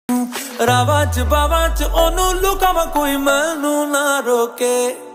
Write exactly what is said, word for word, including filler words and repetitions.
रावां च बावां च ओनू लुकावां कोई मैनू ना रोके।